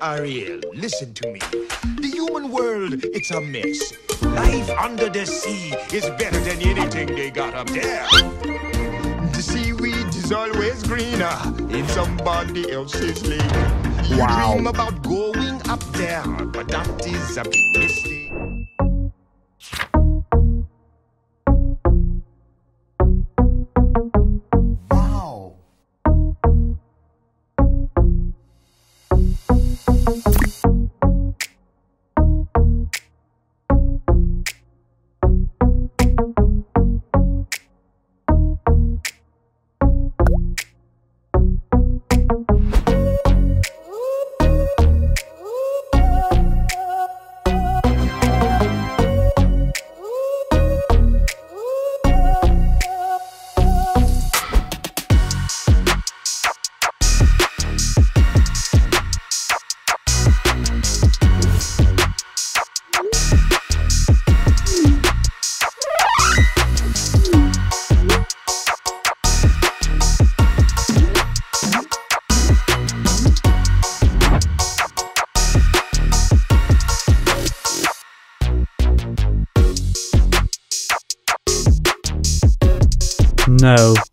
Ariel, listen to me. The human world, it's a mess. Life under the sea is better than anything they got up there. The seaweed is always greener in somebody else's lake. You dream about going up there, but that is a big mistake. No.